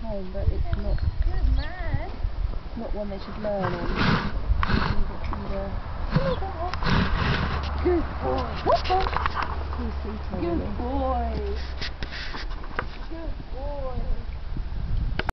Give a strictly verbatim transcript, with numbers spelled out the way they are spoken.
home, but it's not. Good man. Not one they should learn on. Good boy. Good boy.